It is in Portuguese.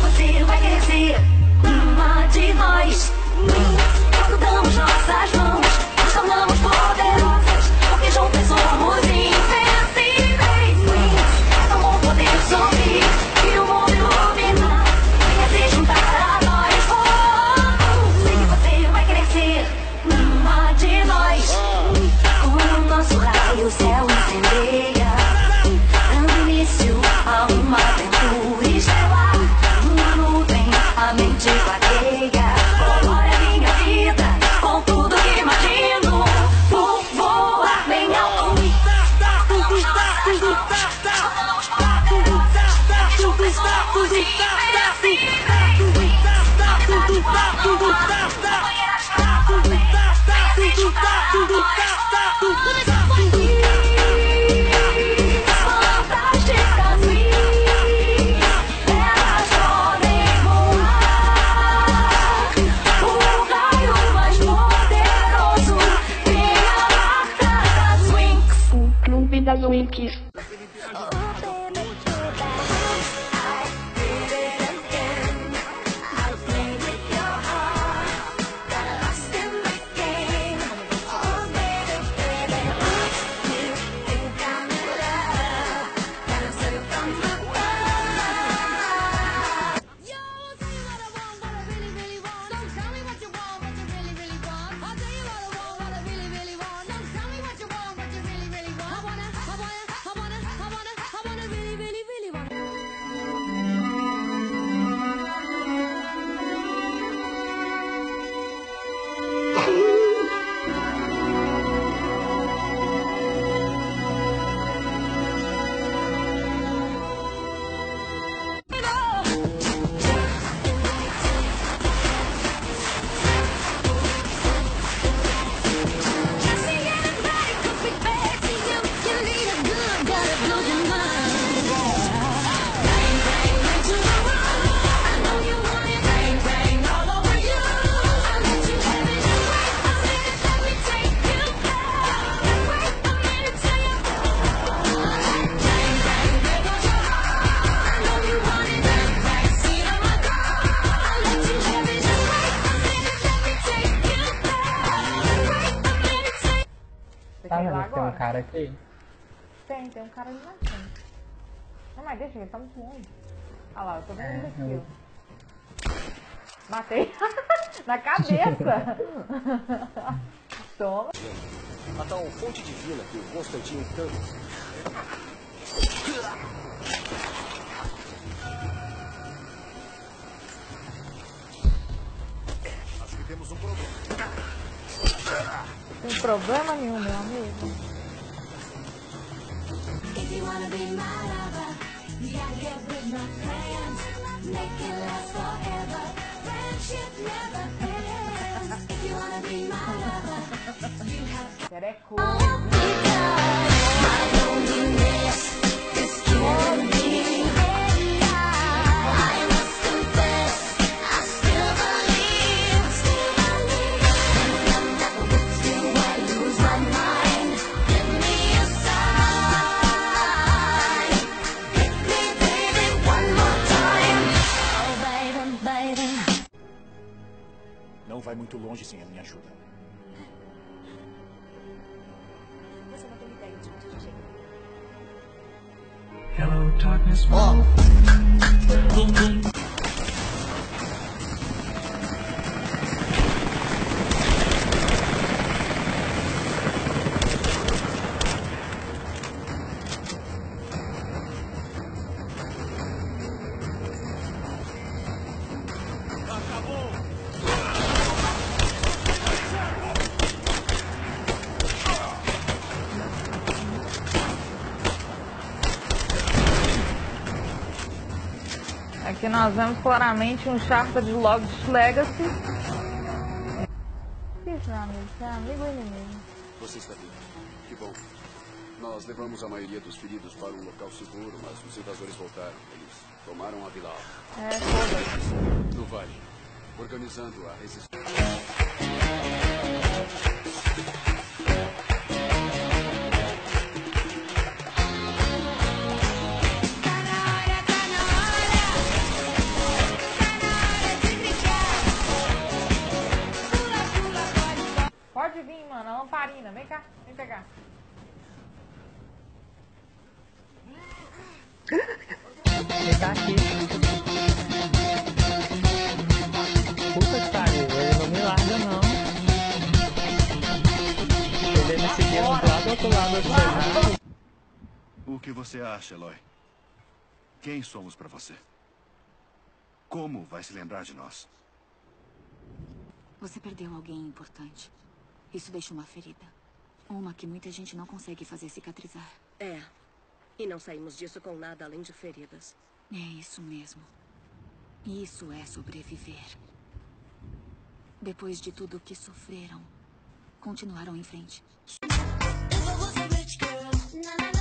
você vai querer ser uma de nós. Quando damos nossas mãos, nos tornamos poderosas, porque juntas somos invencíveis. É tão bom poder sorrir e o mundo iluminar. Venha se juntar a nós. Sei que você vai querer ser uma de nós. Quando o nosso raio o céu incendeia, dando início a uma aventura estelar. Uma nuvem, a mente vagueia, colore a minha vida com tudo que imagino. Vou voar bem alto. Juntos somos invencíveis. Fantásticas meninas, elas podem voar. O raio mais poderoso tem a marca das Winx. O clube das Winx. Tá vendo que tem um cara aqui? Tem um cara ali na frente. Não, mas deixa ele, tá muito longe. Olha lá, eu tô vendo ele aqui, ó. Matei. Na cabeça. Toma. A tal fonte divina que o Constantino tanto. Acho que temos um problema. Não tem problema nenhum, meu amigo. If you wanna be my lover, you gotta get with my friends. Make it last forever. Friendship never ends. If you wanna be my lover, you have to Xereco. my loneliness is killing me. I must confess, I still believe. And when I'm with you, I lose my mind. Give me a sign. Hit me, baby, one more time. Oh, baby, baby. Não vai muito longe sem a minha ajuda. Você não tem ideia de onde a gente chega. Hello, darkness, Aqui nós vemos claramente um Charta de Lost Legacy. Isso, meu amigo, você é amigo ou inimigo? Você está bem. Que bom. Nós levamos a maioria dos feridos para um local seguro, mas os invasores voltaram. Eles tomaram a Vila Alta. É, foda-se. No vale, organizando a resistência. menina. Vem cá, vem pegar. Ele tá aqui. Puta que pariu, ele não me larga não. Ele me seguindo lá do outro lado do cenário. O que você acha, Eloy? Quem somos pra você? Como vai se lembrar de nós? Você perdeu alguém importante. Isso deixa uma ferida. Uma que muita gente não consegue fazer cicatrizar. É. E não saímos disso com nada além de feridas. É isso mesmo. Isso é sobreviver. Depois de tudo o que sofreram, continuaram em frente. If I was a rich girl, na na na.